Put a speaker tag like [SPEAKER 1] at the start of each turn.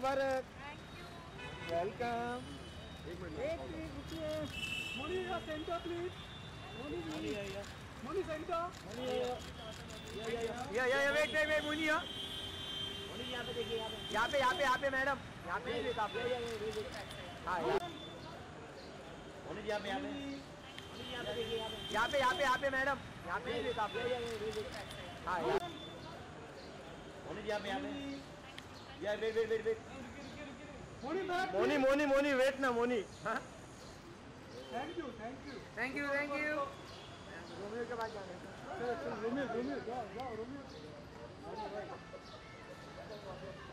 [SPEAKER 1] Mubarak.
[SPEAKER 2] Thank you.
[SPEAKER 1] Welcome.
[SPEAKER 3] एक minute रुकिए। Moni center please. Moni center.
[SPEAKER 1] या वेट वेट वेट मुनी यहाँ पे देखिए, यहाँ पे मैडम, यहाँ पे देखा आपने। हाँ यहाँ पे मैडम, यहाँ पे देखा आपने। हाँ वेट मोनी वेट ना मोनी। हाँ
[SPEAKER 3] thank you.
[SPEAKER 1] Thank you Romeo के पास जाना है।
[SPEAKER 3] रोमियो जाओ रोमियो।